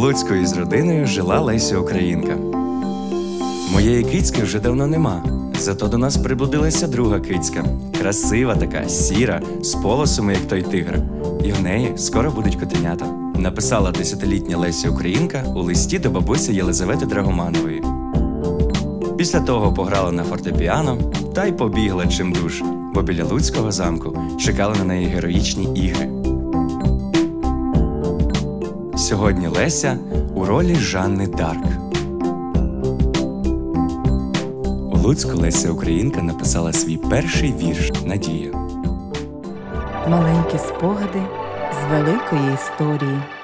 Луцьку із родиною жила Леся Українка. Моєї кицьки вже давно нема, зато до нас приблудилася друга кицька. Красива така, сіра, з полосами, як той тигр. І в неї скоро будуть котенята. Написала 10-літня Леся Українка у листі до бабусі Єлизавети Драгоманової. Після того пограла на фортепіано та й побігла чимдуж, бо біля Луцького замку чекали на неї героїчні ігри. Сьогодні Леся у ролі Жанни Дарк. У Луцьку Леся Українка написала свій перший вірш «Надія». Маленькі спогади з великої історії.